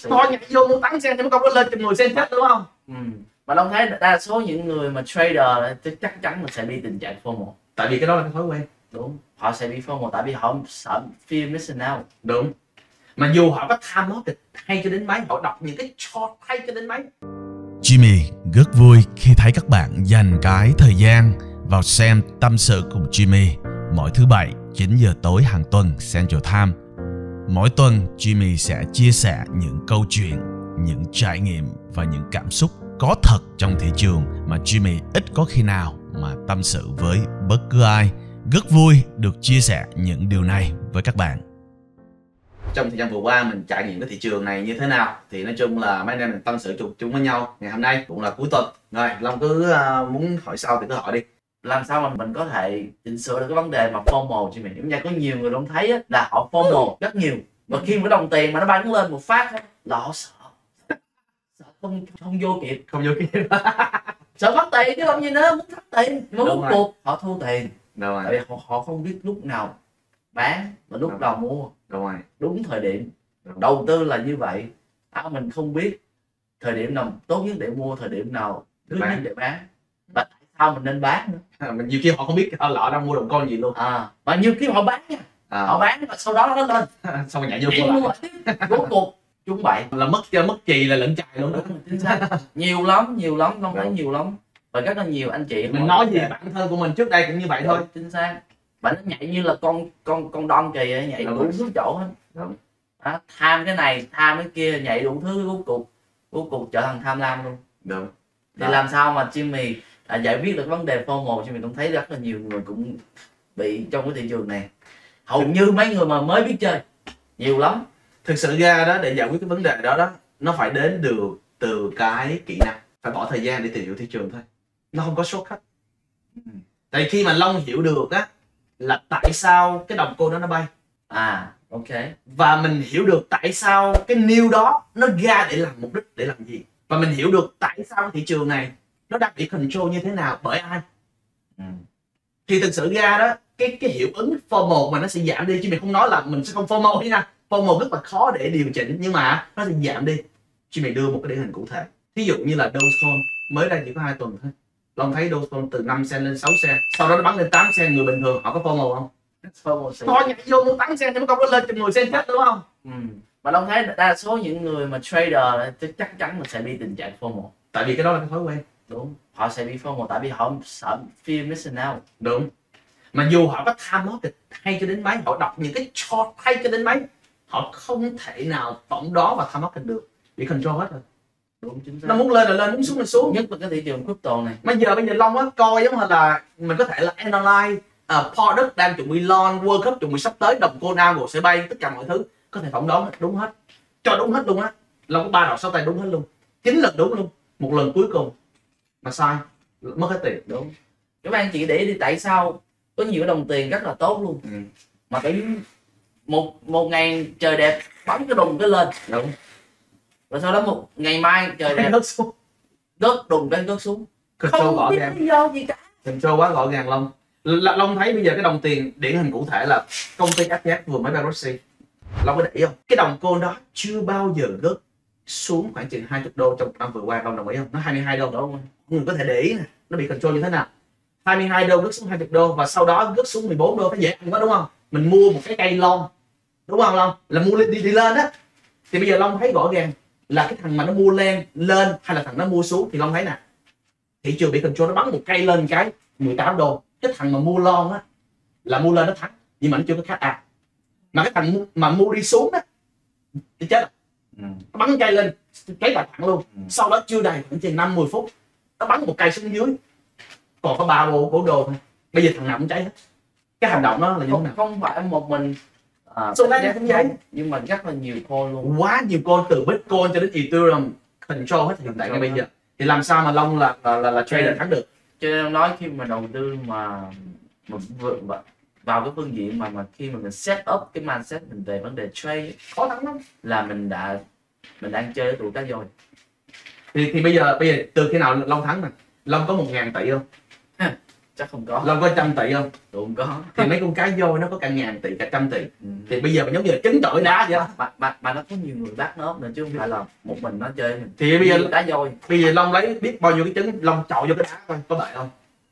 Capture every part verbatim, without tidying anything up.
thôi nhảy vô muốn tám sen thì mới không có lên chừng mười sen chết đúng không? Ừ. Mà Long thấy đa số những người mà trader chắc chắn là sẽ bị tình trạng FOMO. Tại vì cái đó là cái thói quen. Đúng, họ sẽ bị FOMO tại vì họ sợ fear missing out. Đúng. Mà dù họ có tham market hay cho đến mấy, họ đọc những cái chart hay cho đến mấy. Jimmy rất vui khi thấy các bạn dành cái thời gian vào xem tâm sự cùng Jimmy mỗi thứ bảy chín giờ tối hàng tuần Central Time. Mỗi tuần Jimmy sẽ chia sẻ những câu chuyện, những trải nghiệm và những cảm xúc có thật trong thị trường mà Jimmy ít có khi nào mà tâm sự với bất cứ ai. Rất vui được chia sẻ những điều này với các bạn. Trong thời gian vừa qua mình trải nghiệm cái thị trường này như thế nào thì nói chung là mấy anh em mình tâm sự chung chung với nhau. Ngày hôm nay cũng là cuối tuần rồi, Long cứ uh, muốn hỏi sau thì cứ hỏi đi. Làm sao mà mình có thể chỉnh sửa được cái vấn đề mà FOMO chứ mình? Giống như có nhiều người Long thấy á, là họ FOMO rất nhiều, và khi mà cái đồng tiền mà nó bắn lên một phát á, là họ sợ sợ không không vô kịp Không vô kịp. sợ mất tiền chứ không gì nữa, muốn thắt tiền mà Đúng rút rồi. cuộc họ thua tiền. Đúng rồi. Tại vì họ, họ không biết lúc nào bán và lúc Đúng. nào mua Đúng rồi. đúng thời điểm. Đúng. Đầu tư là như vậy. À, mình không biết thời điểm nào tốt nhất để mua, thời điểm nào tốt nhất để bán, và tại sao mình nên bán nữa. À, mình nhiều khi họ không biết họ lỡ đang mua đồng con gì luôn. À, và nhiều khi họ bán nha, À. họ bán và sau đó nó lên Xong rồi nhảy vô chị mua mua lại. lại tiếp, rốt cuộc trúng bậy Là mất mất chì là lẫn chài luôn đó. chính xác. Nhiều lắm, nhiều lắm, không thấy Đúng. nhiều lắm, và rất là nhiều anh chị Mình họ- nói gì bản thân của mình trước đây cũng như vậy thôi. Đúng, chính xác. Và nó nhảy như là con con con đom kì ấy, nhảy Đúng đủ rồi. thứ chỗ hết. Đúng. À, tham cái này tham cái kia, nhảy đủ thứ, rốt cuộc rốt cuộc trở thành tham lam luôn. Đúng. Thì làm sao mà Jimmy à, giải quyết được vấn đề FOMO? Jimmy cũng thấy rất là nhiều người cũng bị trong cái thị trường này, hầu như mấy người mà mới biết chơi nhiều lắm. Thực sự ra đó, để giải quyết cái vấn đề đó đó, nó phải đến được từ cái kỹ năng, phải bỏ thời gian để tìm hiểu thị trường thôi, nó không có shortcut. Tại khi mà Long hiểu được á là tại sao cái đồng coin đó nó bay, À, ok. và mình hiểu được tại sao cái new đó nó ra để làm mục đích, để làm gì, và mình hiểu được tại sao thị trường này nó đang bị control như thế nào, bởi ai, Ừ. thì thực sự ra đó cái cái hiệu ứng FOMO mà nó sẽ giảm đi. Chứ mình không nói là mình sẽ không FOMO nha, FOMO rất là khó để điều chỉnh, nhưng mà nó sẽ giảm đi. Chứ mình đưa một cái điển hình cụ thể, thí dụ như là Dogecoin mới đây chỉ có hai tuần thôi, Long thấy Dogecoin từ năm sen lên sáu sen, sau đó nó bắn lên tám sen, người bình thường họ có FOMO không? FOMO sẽ- Thôi nhảy vô muốn tám sen thì mới không có lên chừng mười sen chết đúng không? Ừ. Mà Long thấy đa số những người mà trader chắc chắn là sẽ bị tình trạng FOMO. Tại vì cái đó là cái thói quen. Đúng, họ sẽ bị FOMO tại vì họ sợ fear missing out. Đúng. Mà dù họ có tham market hay cho đến mấy, họ đọc những cái chart hay cho đến mấy, họ không thể nào phỏng đoán và tham market được, bị control hết rồi. Đúng, chính xác. Nó muốn lên là lên, muốn xuống là xuống. Nhất là cái thị trường crypto này. Bây giờ bây giờ Long á coi giống như là mình có thể là analyze uh, product đang chuẩn bị launch, World Cup chuẩn bị sắp tới, đồng coin nào sẽ bay, tất cả mọi thứ có thể phỏng đoán hết, đúng hết, cho đúng hết luôn á. Long có ba đầu sáu tay đúng hết luôn, chín lần đúng luôn, một lần cuối cùng mà sai mất hết tiền. Đúng. Các bạn chỉ để ý đi, tại sao có nhiều đồng tiền rất là tốt luôn, Ừ. mà tự nhiên một một ngày trời đẹp bắn cái đùng cái lên, Đúng. và sau đó một ngày mai trời đẹp Rớt xuống, rớt đùng cái rớt xuống, control không rõ biết ràng, lý do gì cả. control quá rõ ràng. Long L- Long thấy bây giờ cái đồng tiền điển hình cụ thể là công ty ép tê ét vừa mới bankruptcy. Long có để ý không? Cái đồng coin đó chưa bao giờ rớt xuống khoảng chừng hai mươi đô trong năm vừa qua, Long đồng ý không? Nó hai mươi hai đô, đúng không? Người có thể để ý nè, nó bị control như thế nào. hai mươi hai đô rớt xuống hai mươi đô, và sau đó rớt xuống mười bốn đô, nó dễ ăn quá đúng không? Mình mua một cái cây lon, đúng không Long? Là mua đi, đi lên á. Thì bây giờ Long thấy rõ ràng là cái thằng mà nó mua lên lên hay là thằng nó mua xuống, thì Long thấy nè, thị trường bị control, nó bắn một cây lên cái mười tám đô. Cái thằng mà mua lon á là mua lên nó thắng, nhưng mà nó chưa có cash out. Mà cái thằng mà mua đi xuống á thì chết. Ừ. Nó bắn cây lên cái tài thẳng luôn. Ừ. Sau đó chưa đầy khoảng chừng năm mười phút nó bắn một cây xuống dưới, còn có ba đô bốn đô thôi. Bây giờ thằng nào cũng cháy hết. Cái hành động đó là như thế Không, nào? không phải một mình à, Số này cũng vậy, nhưng mà rất là nhiều coin luôn. quá nhiều con, từ Bitcoin cho đến Ethereum control hết hiện tại ngay bây giờ. Thì làm sao mà Long là là, là, là trader thắng được? Cho nên nói khi mà đầu tư mà, mà v- vào cái phương diện mà mà khi mà mình set up cái mindset mình về vấn đề trade, Khó thắng lắm. là mình đã mình đang chơi tụi cá rồi. Thì thì bây giờ bây giờ từ khi nào Long thắng nè? Long có một ngàn tỷ không? Chắc chắc không có. Long có trăm tỷ không? Không có. Thì mấy con cá voi nó có cả ngàn tỷ, cả trăm tỷ. Ừ. Thì bây giờ mình giống như là trứng trọi đá vậy đó. mà, mà, mà nó có nhiều người bắt nó nữa chứ không phải là một mình nó chơi. Thì bây giờ đá voi, bây giờ Long lấy biết bao nhiêu cái trứng, Long chọi vô cái đá coi có bể không?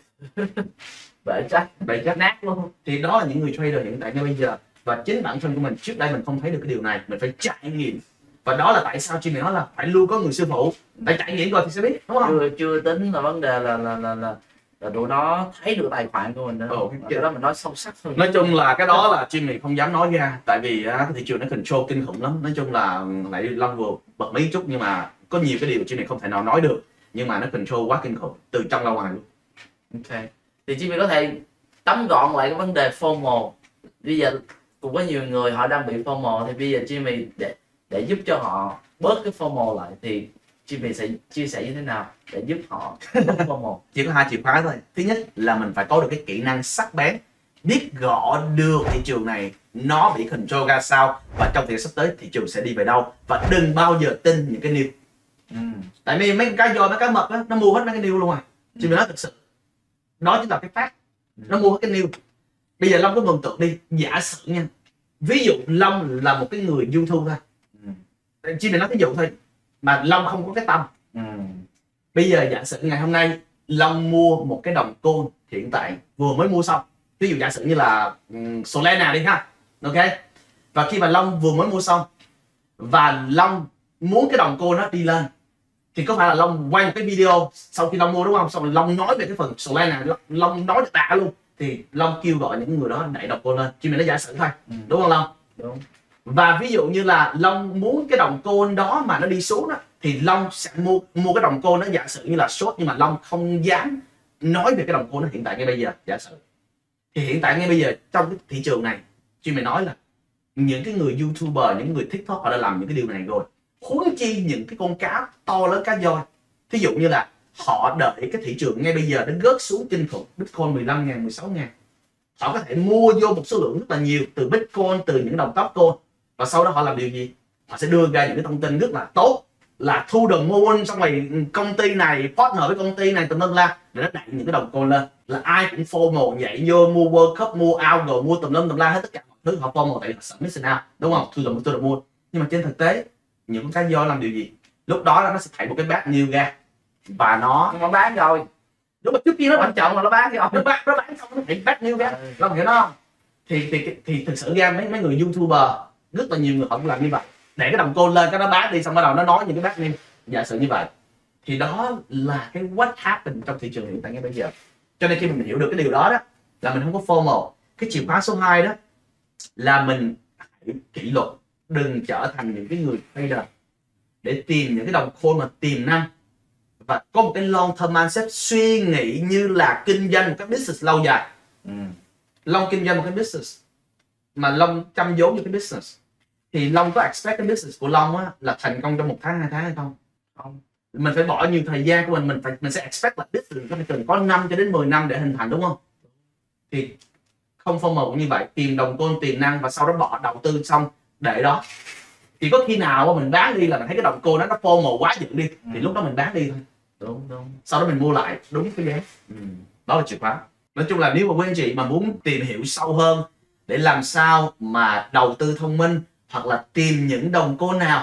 bể chắc Bể chắc. nát luôn. Thì đó là những người trader hiện tại ngay bây giờ, và chính bản thân của mình trước đây mình không thấy được cái điều này, mình phải trải nghiệm. Và đó là tại sao Jimmy nói là phải luôn có người sư phụ, phải trải nghiệm rồi thì sẽ biết, đúng không? chưa chưa tính là vấn đề là là là là, là tụi nó thấy được tài khoản của mình nữa. Ồ, cái đó mình nói sâu sắc hơn. Nói chung là cái đó là Jimmy không dám nói ra, tại vì á, thị trường nó control kinh khủng lắm. Nói chung là lại Long vừa bật mấy chút, nhưng mà có nhiều cái điều Jimmy không thể nào nói được, nhưng mà nó control quá kinh khủng từ trong ra ngoài luôn. Ok, thì Jimmy có thể tóm gọn lại cái vấn đề FOMO. Bây giờ cũng có nhiều người họ đang bị FOMO, thì bây giờ Jimmy để để giúp cho họ bớt cái FOMO lại thì Jimmy sẽ chia sẻ như thế nào để giúp họ bớt FOMO? Chỉ có hai chìa khóa thôi. Thứ nhất là mình phải có được cái kỹ năng sắc bén, biết gõ được thị trường này nó bị control ra sao, và trong thời gian sắp tới thị trường sẽ đi về đâu, và đừng bao giờ tin những cái news. Ừ. Tại vì mấy con cá voi, mấy cá mập á, nó mua hết mấy cái news luôn à. Chỉ mình nói thực sự đó chính là cái fact, nó mua hết cái news. Bây giờ Long có mường tượng đi, giả sử nha, ví dụ Long là một cái người YouTube thôi, Ừ. chỉ mình nói ví dụ thôi, mà Long không có cái tâm. Ừ. Bây giờ giả sử ngày hôm nay Long mua một cái đồng côn hiện tại vừa mới mua xong, ví dụ giả sử như là um, Solana đi ha, ok. Và khi mà Long vừa mới mua xong và Long muốn cái đồng côn nó đi lên, thì có phải là Long quay một cái video sau khi Long mua, đúng không? Xong rồi Long nói về cái phần Solana, Long nói được đã luôn, thì Long kêu gọi những người đó đẩy đồng côn lên, chỉ mình nó giả sử thôi, Ừ. đúng không Long? Đúng. Và ví dụ như là Long muốn cái đồng côn đó mà nó đi xuống đó, thì Long sẽ mua mua cái đồng côn nó giả sử như là short, nhưng mà Long không dám nói về cái đồng côn nó hiện tại ngay bây giờ. Giả sử thì hiện tại ngay bây giờ trong cái thị trường này, chứ mày nói là những cái người YouTuber, những người TikTok họ đã làm những cái điều này rồi, huống chi những cái con cá to lớn, cá voi. Thí dụ như là họ đợi cái thị trường ngay bây giờ nó rớt xuống kinh khủng, Bitcoin mười lăm ngàn, mười sáu ngàn, họ có thể mua vô một số lượng rất là nhiều từ Bitcoin, từ những đồng top coin, và sau đó họ làm điều gì? Họ sẽ đưa ra những cái thông tin rất là tốt, là thu đồng moon, xong rồi công ty này partner với công ty này tùm lum la, để nó đẩy những cái đồng coin lên. Là ai cũng FOMO nhảy vô mua World Cup, mua Algo, mua tùm lum tùm la hết, tất cả mọi thứ họ FOMO tại vì họ sợ missing out, đúng không? Thu đồng thu đồng moon. Nhưng mà trên thực tế những con cá voi làm điều gì? Lúc đó nó sẽ thảy một cái bad news ra và nó Nhưng mà bán rồi. đúng mà trước kia nó Quan trọng là nó bán rồi. nó bán nó bán xong nó thảy bad news ra, Ừ. Long hiểu nó không? Thì thì thì thực sự ra mấy mấy người YouTuber rất là nhiều người họ cũng làm như vậy, để cái đồng côn lên cái nó bán đi, xong bắt đầu nó nói những cái bad news giả sử như vậy. Thì đó là cái what happened trong thị trường hiện tại ngay bây giờ. Cho nên khi mình hiểu được cái điều đó đó, là mình không có FOMO. Cái chìa khóa số hai đó là mình hãy kỷ luật, đừng trở thành những cái người trader để tìm những cái đồng coin mà tiềm năng, và có một cái long term mindset, suy nghĩ như là kinh doanh một cái business lâu dài. Ừ. Long kinh doanh một cái business mà Long chăm vốn cho cái business, thì Long có expect cái business của Long á, là thành công trong một tháng, hai tháng hay không? Không. Mình phải bỏ nhiều thời gian của mình, mình phải mình sẽ expect là business nó phải cần có năm cho đến mười năm để hình thành, đúng không? Thì không FOMO cũng như vậy, tìm đồng coin tiềm năng và sau đó bỏ đầu tư xong để đó. Thì có khi nào mình bán đi là mình thấy cái đồng coin đó nó FOMO quá dựng đi, thì Ừ. lúc đó mình bán đi thôi, Đúng đúng. sau đó mình mua lại đúng cái giá. Ừ. Đó là chìa khóa. Nói chung là nếu mà quý anh chị mà muốn tìm hiểu sâu hơn để làm sao mà đầu tư thông minh, hoặc là tìm những đồng coin nào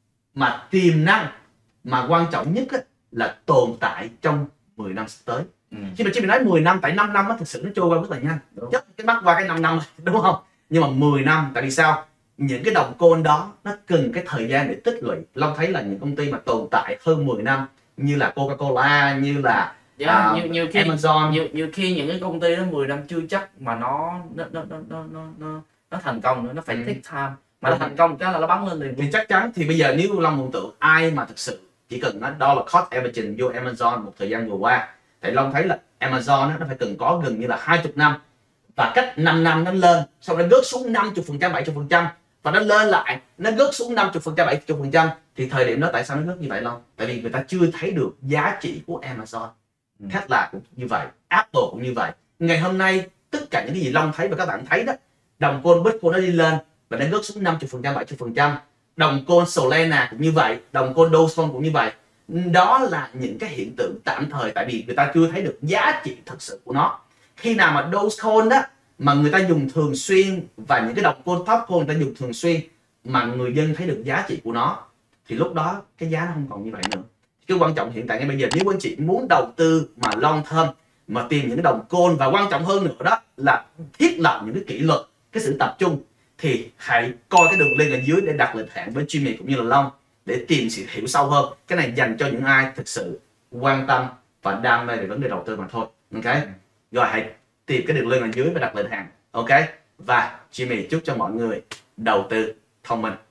mà tiềm năng, mà quan trọng nhất á, là tồn tại trong mười năm sắp tới. Ừ. Chứ mà chỉ mình nói mười năm, tại năm năm á, thực sự nó trôi qua rất là nhanh, Đúng. chắc cái bắt qua cái năm năm đúng không? Nhưng mà mười năm, tại vì sao? Những cái đồng coin đó nó cần cái thời gian để tích lũy. Long thấy là những công ty mà tồn tại hơn mười năm như là Coca-Cola, như là Yeah, à, nhiều, nhiều khi Amazon, nhiều, nhiều khi những cái công ty đó mười năm chưa chắc mà nó nó nó nó nó nó, nó, nó thành công nữa, nó phải Ừ. take time. Mà nó thành công cái là nó bắn lên liền. thì chắc chắn. Thì bây giờ nếu Long mường tượng ai mà thực sự chỉ cần nó đo là cost averaging vô Amazon một thời gian vừa qua, thì Long thấy là Amazon nó phải cần có gần như là hai mươi năm, và cách năm năm nó lên, xong nó rớt xuống năm mươi phần trăm, bảy mươi phần trăm, và nó lên lại, nó rớt xuống năm mươi phần trăm, bảy mươi phần trăm. Thì thời điểm đó tại sao nó rớt như vậy Long? Tại vì người ta chưa thấy được giá trị của Amazon. Ừ. Tesla cũng như vậy, Apple cũng như vậy. Ngày hôm nay tất cả những cái gì Long thấy và các bạn thấy đó, đồng coin Bitcoin nó đi lên và nó rớt xuống năm mươi phần trăm, bảy mươi phần trăm. Đồng coin Solana cũng như vậy, đồng coin Dogecoin cũng như vậy. Đó là những cái hiện tượng tạm thời, tại vì người ta chưa thấy được giá trị thực sự của nó. khi nào mà Dogecoin đó mà người ta dùng thường xuyên và những cái đồng coin top coin người ta dùng thường xuyên mà người dân thấy được giá trị của nó thì lúc đó cái giá nó không còn như vậy nữa. Cái quan trọng hiện tại ngay bây giờ, nếu anh chị muốn đầu tư mà long term mà tìm những cái đồng coin, và quan trọng hơn nữa đó là thiết lập những cái kỷ luật, cái sự tập trung, thì hãy coi cái đường link ở dưới để đặt lịch hẹn với Jimmy cũng như là Long để tìm sự hiểu sâu hơn. Cái này dành cho những ai thực sự quan tâm và đam mê về vấn đề đầu tư mà thôi. Ok, rồi hãy tìm cái đường link ở dưới và đặt lịch hẹn. Ok, và Jimmy chúc cho mọi người đầu tư thông minh.